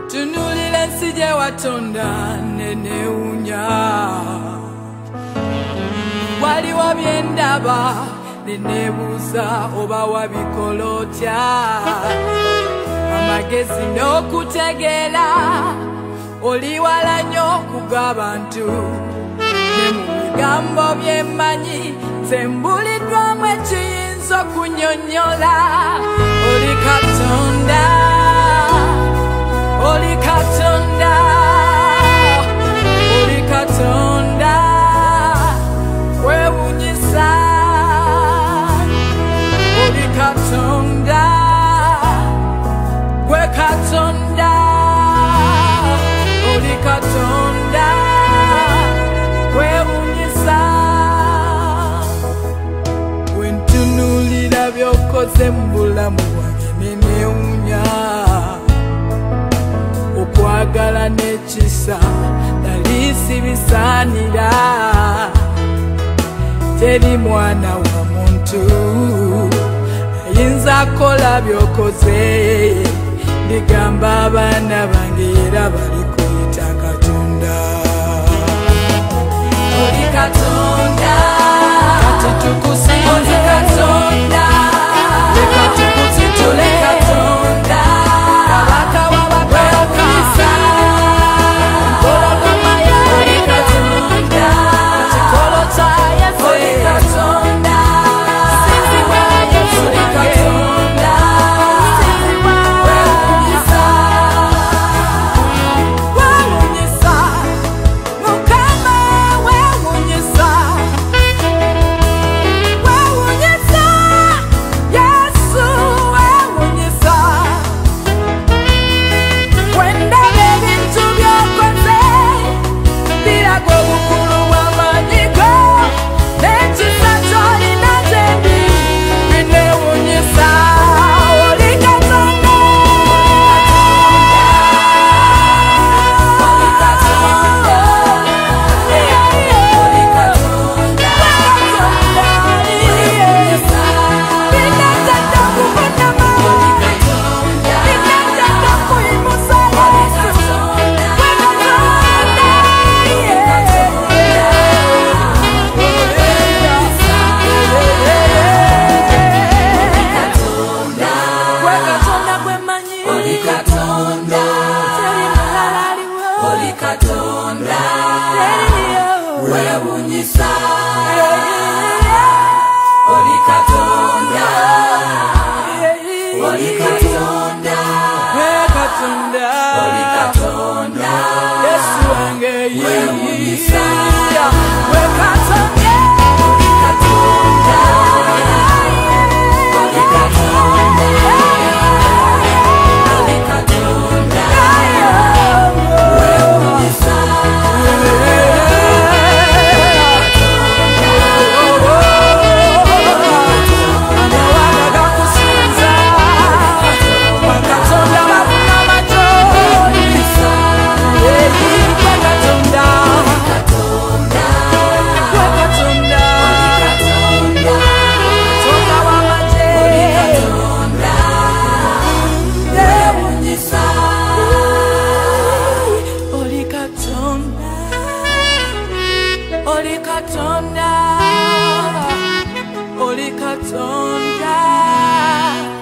Tunulira ensi gye watonda nenewunya. Waliwo bye ndaba neneebuuza oba wabikola otya. Amagezi n'okutegeera oli wala nnyo okug'abantu. Ne mu bigambo bye mmanyi nze mbuliddwamu ekiyinza okunnyonnyola. Oli Katonda, oli Katonda, oli Katonda, weewuunyisa. Oli Katonda, gwe Katonda, oli Katonda, weewuunyisa. Bwe ntunuulira by'okoze mu bulamu bwange neneewuunya. Okwagala n'ekisa nali sibisaanira. Teri mwana wa muntu ayinza kola by'okoze. Ndigamba abaana bange era bali kuyita Katonda. Oli Katonda, kati tukusinze. Oli Katonda, leka tukusitule. Katonda, kabaka w'abakabaka, empologoma ya. Oli Katonda, kikolo kya Yesu. Oli Katonda, sinzi wa Yesu. Oli Katonda, sinzi wa weewuunyisa. Weewuunyisa, Mukama weewuunyisa. Weewuunyisa, Yesu weewuunyisa. Wendaba ebintu by'okoze biraga obukulu bw'amaanyi go n'ekisa ky'olina nze ndi bineewuunyisa. Oli Katonda, oli Katonda, oli Katonda, weewuunyisa. Binatadde okuvunama, binatadde okuyimusa Yesu. Gwe Katonda, gwe Katonda gwe mmanyi. Oli Katonda, teri mulala aliwo. Oli Katonda, teriyo weewuunyisa. Oli Katonda, oli Katonda, gwe Katonda, oli Katonda, Yesu wange weewuunyisa. Gwe Katonda, oli Katonda, oli Katonda, oli Katonda, weewuunyisa. Amawanga gakusinza, bakatonda bafuna amatooli. Gwe Katonda, gwe Katonda, Katonda w'amagye, weewuunyisa. Oli Katonda, oli Katonda, oli Katonda.